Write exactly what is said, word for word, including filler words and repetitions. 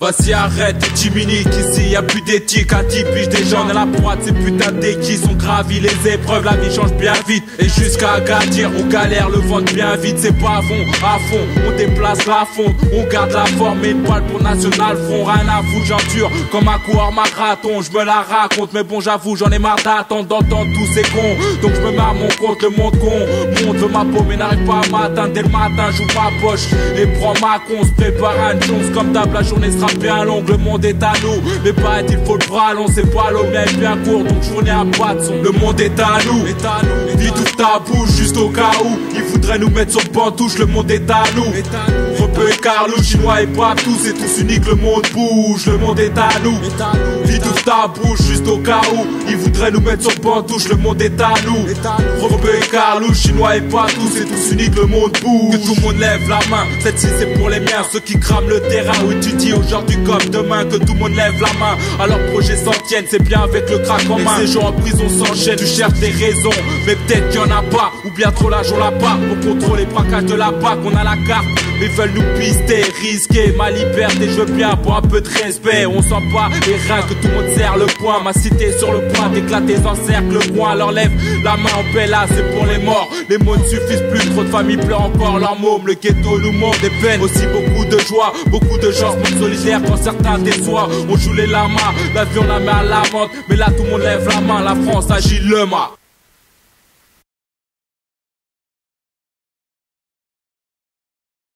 Vas-y arrête, Timinique, ici y'a plus d'éthique. À dix piges des gens dans la pointe, ces putains d'équis sont gravis les épreuves, la vie change bien vite. Et jusqu'à Agadir, on galère, le ventre bien vite. C'est pas à fond, à fond, on déplace la fonte. On garde la forme et une balle pour National Front. Rien à foutre, j'endure comme un coureur marathon. Je me la raconte, mais bon j'avoue j'en ai marre d'attendre, d'entendre tous ces cons. Donc je me mets à mon compte, le monde con monte veut ma peau mais n'arrive pas à m'atteindre. Dès le matin j'ouvre ma poche et prends ma con. Se prépare à une chance comme d'hab, la journée sera bien longue, le monde est à nous. Mais pas il faut le bras long, c'est pas l'eau mais bien court, donc journée à pas de son. Le monde est à nous, est à nous. Dis tout ta bouche juste au cas où ils voudraient nous mettre sur pantouche. Le monde est à nous, Rebeu et Carlou, chinois et pas tous, c'est tous unique, le monde bouge. Le monde est à nous, dis tout ta bouche juste au cas où ils voudraient nous mettre sur pantouche. Le monde est à nous, Rebeu et Carlou, chinois et pas tous, c'est tous unique, le monde bouge. Que tout le monde lève la main, cette ci c'est pour les miens, ceux qui crament le terrain. Oui tu dis aujourd'hui comme demain, que tout le monde lève la main. Alors projet s'en tienne, c'est bien avec le crack en main. Les séjours en prison s'enchaînent, tu cherches des raisons, mais peut-être qu'il y en a pas, ou bien trop l'argent la part pour contrôler les braquages de la B A C. On a la carte, mais veulent nous pister, risquer ma liberté, je veux bien pour un peu de respect. On sent pas les reins, que tout le monde serre le poing. Ma cité sur le point d'éclater en cercle, le coin. Alors lève la main en paix là, c'est pour les morts. Les mots ne suffisent plus, trop de familles pleurent encore leurs mômes. Le ghetto nous montre des peines, aussi beaucoup de joie. Beaucoup de gens se montrent solidaires quand certains déçoivent. On joue les lamas, la vie on la met à l'amende, mais là tout le monde lève la main. La France agit le mât.